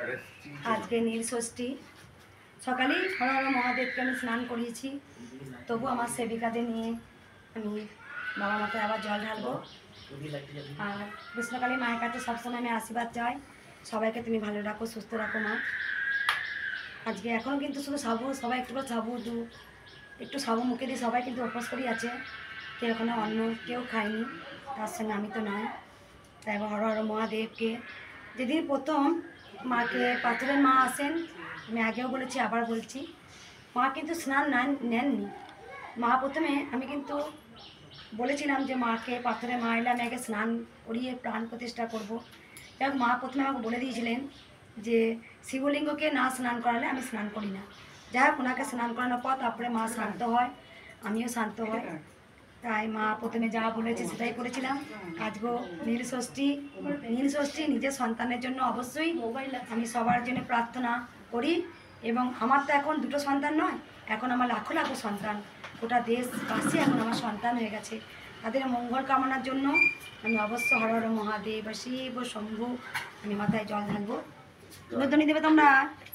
আজকে নীল ষষ্ঠী। সকালেই হর হর মহাদেবকে আমি স্নান করিয়েছি, তবু আমার সেবিকাদের নিয়ে আমি বাবা মাথায় আবার জল ঢালবো। আর কৃষ্ণকালী মায়ের কাছে সবসময় আমি আশীর্বাদ চাই, সবাইকে তুমি ভালো রাখো, সুস্থ রাখো মা। আজকে এখনও কিন্তু শুধু সাবু, সবাই একটু করে সাবু একটু সাবু মুখে দিয়ে সবাই কিন্তু উপোস করি আছে, কেউ এখনও অন্য কেউ খায়নি, তার সঙ্গে আমি তো নয়। তাই হর হর মহাদেবকে, যেদিন প্রথম মাকে পাথরের মা আসেন, আমি আগেও বলেছি আবার বলছি, মা কিন্তু স্নান নেননি। মা প্রথমে আমি কিন্তু বলেছিলাম যে মাকে পাথরের মা এলে আমি আগে স্নান করিয়ে প্রাণ প্রতিষ্ঠা করবো। যাই মা প্রথমে আমাকে বলে দিয়েছিলেন যে শিবলিঙ্গকে না স্নান করালে আমি স্নান করি না। যাই হোক, ওনাকে স্নান করানোর পর তারপরে মা শান্ত হয়, আমিও শান্ত হই। তাই মা প্রথমে যা বলেছে সেটাই করেছিলাম। আজকেও নীল ষষ্ঠী নিজের সন্তানের জন্য অবশ্যই আমি সবার জন্য প্রার্থনা করি। এবং আমার তো এখন দুটো সন্তান নয়, এখন আমার লাখো লাখো সন্তান, গোটা দেশবাসী এখন আমার সন্তান হয়ে গেছে। তাদের মঙ্গল কামনার জন্য আমি অবশ্য হর হর মহাদেব শিব শম্ভু আমি মাথায় জল ঢালবো। ধ্বনি দেবে তোমরা।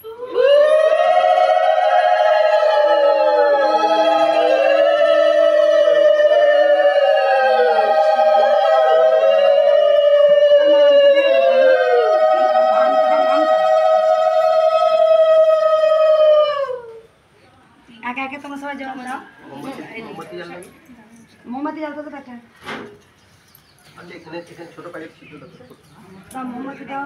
একে একে তোমার সবাই জল দাও। মোমবাতি জ্বালতে তো একটা ছোট প্যাকেট ছিল, মোমবাতি দাও।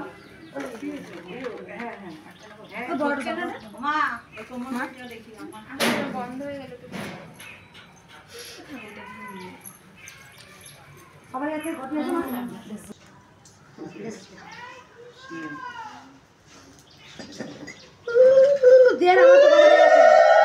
বন্ধ হয়ে গেল। সবাই আছে দেন আমার তো বলা গেছে।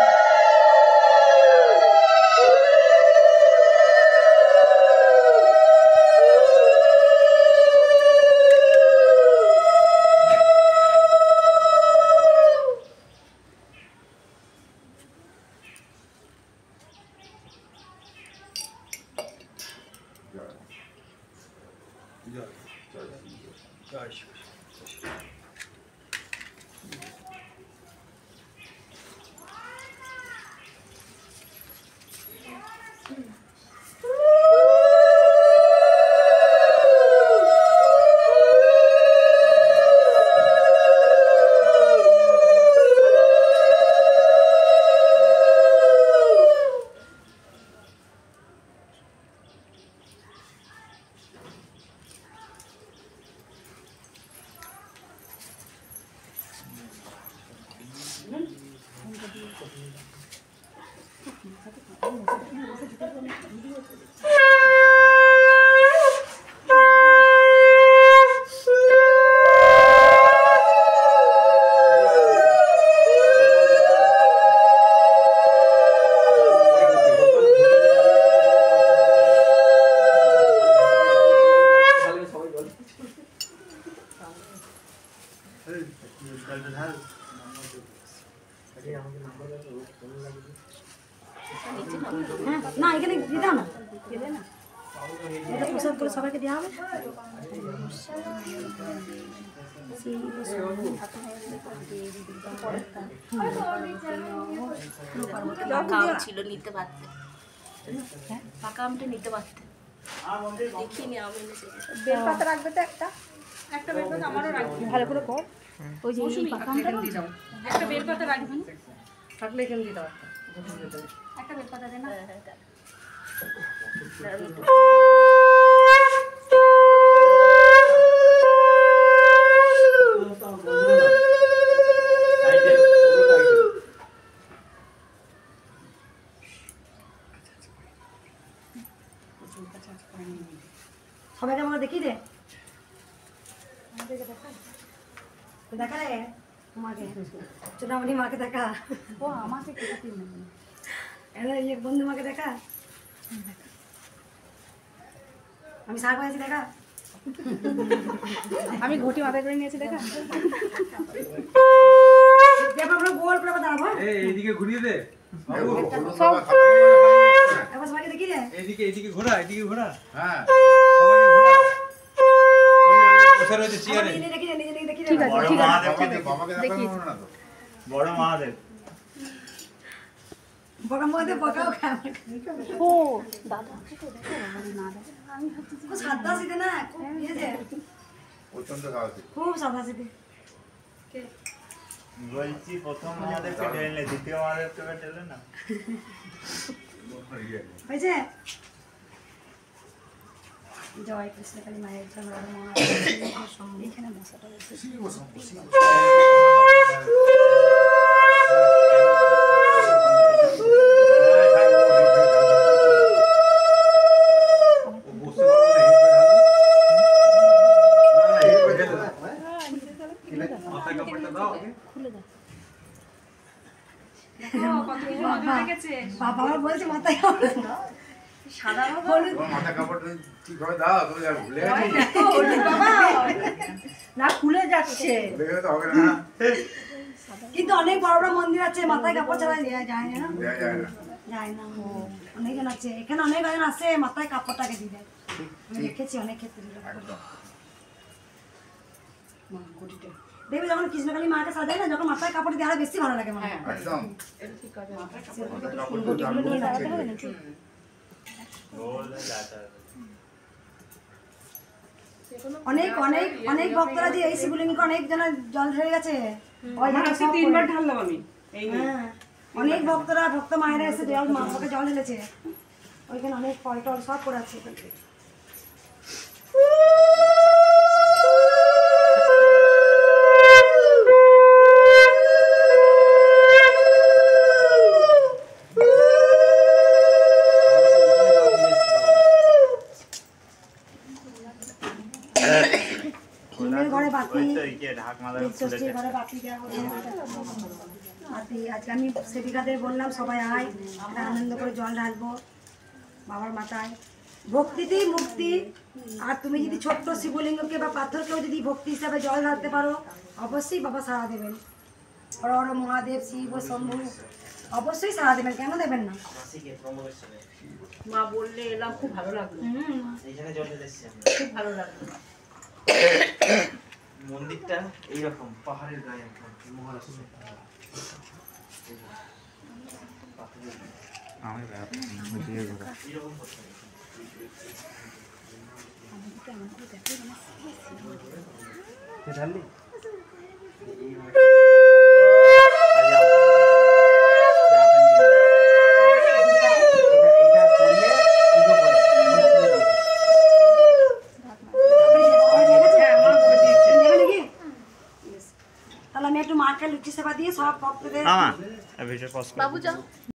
না এখানে দিতে না, এটা প্রসাদ করে সবাইকে দেওয়া হবে। ছিল নিতে পারতে, পাকা আমটা নিতে পারতে। দেখিনি আমি বেলপাতা রাখবে তো একটা বেলপাতা আমারও রাখবে, ভালো করে কর। ওই যে পাকা আমটা দিয়ে দাও, একটা বেলপাতা রাখবেন থাকলে এখানে দিয়ে দাও, একটা বেলপাতা দেন না। সবাইকে আমরা দেখি দে, দেখা রে মাকে, ছোটামুটি মাকে দেখা। ও আমাকে এক বন্ধু মাকে দেখা, আমি শাক হয়েছি দেখা, আমি ঘটি মাথায় করে নিয়েছি দেখা। গোল করে দাঁড়াবো, এইদিকে ঘুরিয়ে দে, সবাইকে দেখি রে, এইদিকে ঘোরা, এদিকে ঘোরা, হ্যাঁ সবাইকে ঘোরা, বসে রয়েছে চেয়ারে, দেখি রে, নিজে দেখি রে। ঠিক আছে বড় ঠিক আছে মহাদেবকে দেখিয়েছি বড় মহাদেব বড় মধ্যে বকাও খায় ও দাদা খুব সাদা সিধে না, খুব ইয়ে যে, প্রচন্ড খাওয়াতে খুব সাদা সিধে। বলছি প্রথম মহাদেবকে টেনে দ্বিতীয় মহাদেবকে টেনে না হয়েছে? জয় কৃষ্ণ কালী মায়ের জন্য মহাদেব এখানে মশাটা মাথায় কাপড়টা দাও আগে। খুলে দাও বাবা আমার বলছে মাথায় কাপড় দাও। সাদা হলুদ তোমার মাথা কাপড়টা ঠিকভাবে দাও, তুমি আর ভুলে গেছো। হলুদ বাবা না খুলে যাচ্ছে ভুলে গেলে তো হবে না, কিন্তু অনেক বড় বড় মন্দির আছে মাথায় কাপড় ছাড়া যায় যায় না, দেয়া যায় না। যায় না। অনেকজন আছে এখানে, অনেক জন আছে মাথায় কাপড়টাকে দিয়ে দেয়, আমি দেখেছি অনেক ক্ষেত্রে। একদম। দেখবে যখন কৃষ্ণকালী মাকে সাজায় না, যখন মাথায় কাপড় দিয়ে আরো বেশি ভালো লাগে মনে হয়। একদম। মাথার কাপড় তো দাম বলছে। গোল যাতা অনেক অনেক অনেক ভক্তরা যে এই শিবলিঙ্গে অনেক জন জল ঢেলে গেছে, ওই জন্য আজকে সব 3 বার করে। ঢাললাম আমি এই নিয়ে। হ্যাঁ, অনেক ভক্তরা ভক্ত মায়েরা এসে জল মাকে জল ঢেলেছে, ওইখানে অনেক ফল টল সব করে আছে। নীলের ঘরে বাতি, ওই তো ইয়ে ঢাক মালা ষষ্ঠীর ঘরে বাতি দেওয়া হচ্ছে। বাতি আজকে আমি সেবিকাদের বললাম সবাই আয়, একটা আনন্দ করে জল ঢালবো বাবার মাথায়। ভক্তিতেই মুক্তি। আর তুমি যদি ছোট্ট শিবলিঙ্গকে বা পাথরকেও যদি ভক্তি হিসাবে জল ঢালতে পারো, অবশ্যই বাবা সাড়া দেবেন। বড় বড় মহাদেব শিব ও শম্ভু অবশ্যই সাড়া দেবেন, কেন দেবেন না? মা বললে এলাম, খুব ভালো লাগলো, খুব ভালো লাগলো। মন্দিরটা এইরকম পাহাড়ের গায়ে একদম মহারাষ্ট্র আমি এরকম ঢাললি তাহলে আমি একটু মাকে লুচি সেবা দিয়ে সব ভক্তদের ভিডিও পজ বাবু যাও